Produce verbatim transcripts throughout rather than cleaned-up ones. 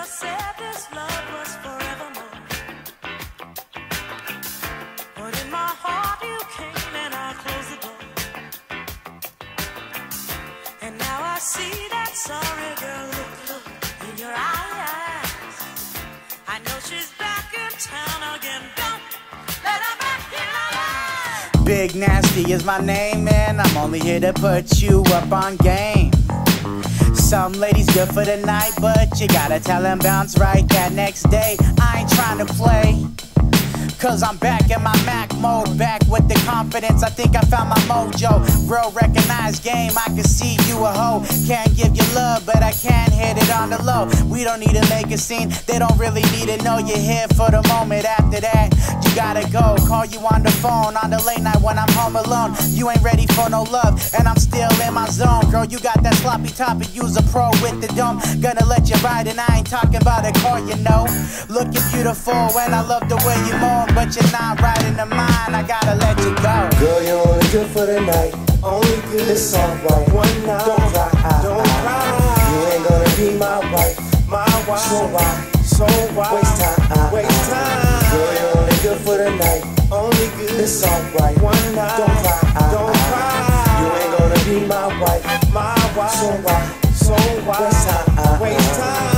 said this love was forevermore, but in my heart you came and I closed the door. And now I see that sorry girl look, look in your eyes. I know she's back in town again. Don't let her back in my life. Big Nasty is my name, and I'm only here to put you up on game. Some ladies good for the night, but you gotta tell them bounce right that next day. I ain't trying to play, cause I'm back in my Mac mode, back with the confidence. I think I found my mojo. Real recognized game, I can see you a hoe. Can't give you love, but I can hit it on the low. We don't need to make a scene, they don't really need to know you're here for the moment. After that, you gotta go. Call you on the phone on the late night when I'm home alone. You ain't ready for no love, and I'm still in my zone. Girl, you got that sloppy top, and you's a pro with the dome. Gonna let you ride, and I ain't talking about a car, you know. Looking beautiful, and I love the way you moan, but you're not right in the mind, I gotta let you go. Girl, you're only good for the night, only good, it's alright. One night, don't cry, don't cry. You ain't gonna be my wife, my wife. So why, so why waste time, waste time? Girl, you're only good for the night, only good, it's alright. One night, don't cry, don't cry. You ain't gonna be my wife, my wife. So why, so why waste time, waste time?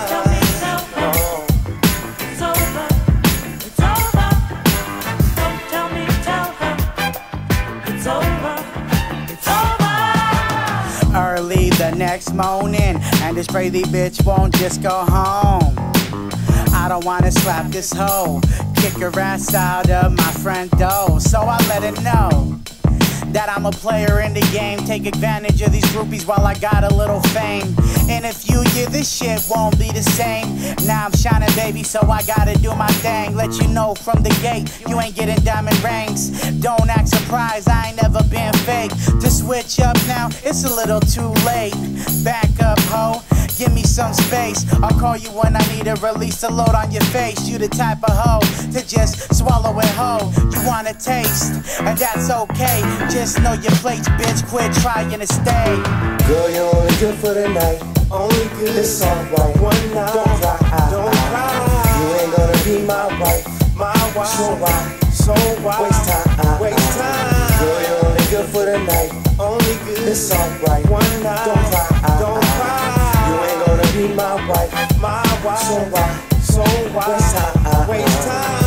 Early the next morning, and this crazy bitch won't just go home. I don't wanna slap this hoe, kick her ass out of my front door. So I let her know that I'm a player in the game. Take advantage of these groupies while I got a little fame. In a few years this shit won't be the same. Now I'm shining, baby, so I gotta do my thing. Let you know from the gate, you ain't getting diamond rings. Don't act surprised, I ain't never been fake. To switch up now, it's a little too late. Back up, ho, give me some space. I'll call you when I need to release a load on your face. You the type of hoe to just swallow it whole. You want a taste, and that's okay. Just know your plates, bitch, quit trying to stay. Girl, you're only good for the night, only good, it's alright. One night, don't cry, don't cry. You ain't gonna be my wife, my wife. So why, so why waste time, waste time? Girl, you're only good for the night, only good, it's alright. One night, don't cry, don't cry. You ain't gonna be my wife, my wife. So why, so why waste time, waste time?